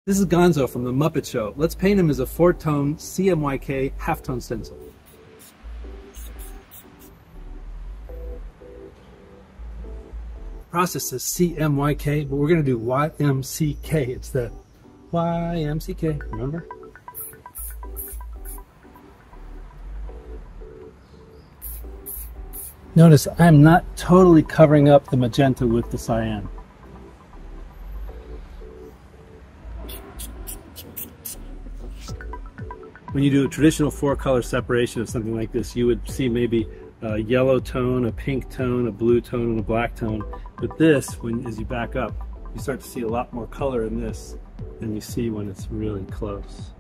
This is Gonzo from the Muppet Show. Let's paint him as a 4-tone CMYK halftone stencil. Process says CMYK, but we're going to do YMCK. It's the YMCK, remember? Notice I'm not totally covering up the magenta with the cyan. When you do a traditional 4-color separation of something like this, you would see maybe a yellow tone, a pink tone, a blue tone, and a black tone. But this, as you back up, you start to see a lot more color in this than you see when it's really close.